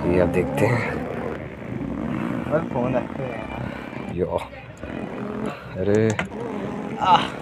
चलिए अब देखते हैं। बस फोन रखते हैं यार। यो, अरे